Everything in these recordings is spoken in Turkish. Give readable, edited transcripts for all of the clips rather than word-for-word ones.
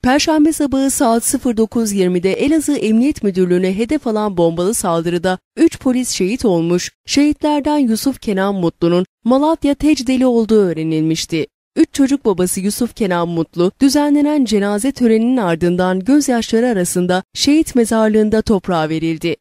Perşembe sabahı saat 09.20'de Elazığ Emniyet Müdürlüğü'ne hedef alan bombalı saldırıda 3 polis şehit olmuş, şehitlerden Yusuf Kenan Mutlu'nun Malatya Tecdeli olduğu öğrenilmişti. 3 çocuk babası Yusuf Kenan Mutlu, düzenlenen cenaze töreninin ardından gözyaşları arasında şehit mezarlığında toprağa verildi.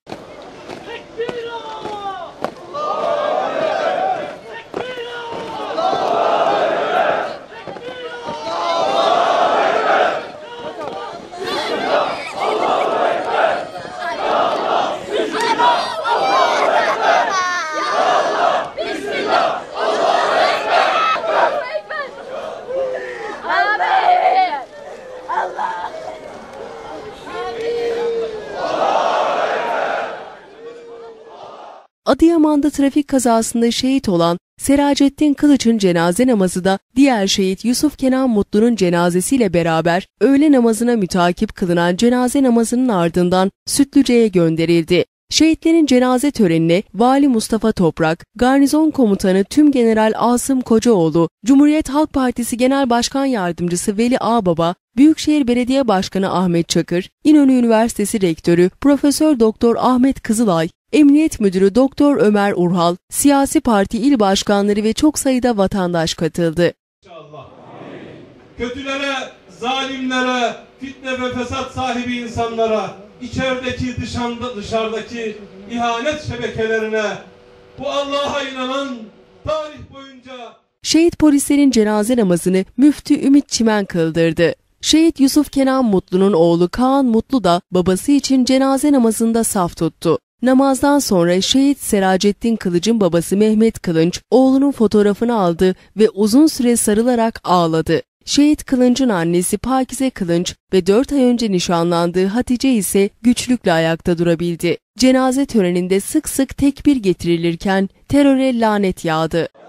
Adıyaman'da trafik kazasında şehit olan Seracettin Kılıç'ın cenaze namazı da diğer şehit Yusuf Kenan Mutlu'nun cenazesiyle beraber öğle namazına mütakip kılınan cenaze namazının ardından Sütlüce'ye gönderildi. Şehitlerin cenaze törenine Vali Mustafa Toprak, Garnizon Komutanı Tümgeneral Asım Kocaoğlu, Cumhuriyet Halk Partisi Genel Başkan Yardımcısı Veli Ağbaba, Büyükşehir Belediye Başkanı Ahmet Çakır, İnönü Üniversitesi Rektörü Profesör Doktor Ahmet Kızılay, Emniyet Müdürü Doktor Ömer Urhal, siyasi parti il başkanları ve çok sayıda vatandaş katıldı. İnşallah. Kötülere, zalimlere, fitne ve fesat sahibi insanlara, içerideki dışarıdaki ihanet şebekelerine, bu Allah'a inanan tarih boyunca... Şehit polislerin cenaze namazını Müftü Ümit Çimen kıldırdı. Şehit Yusuf Kenan Mutlu'nun oğlu Kaan Mutlu da babası için cenaze namazında saf tuttu. Namazdan sonra şehit Seracettin Kılıç'ın babası Mehmet Kılınç, oğlunun fotoğrafını aldı ve uzun süre sarılarak ağladı. Şehit Kılınç'ın annesi Pakize Kılınç ve 4 ay önce nişanlandığı Hatice ise güçlükle ayakta durabildi. Cenaze töreninde sık sık tekbir getirilirken teröre lanet yağdı.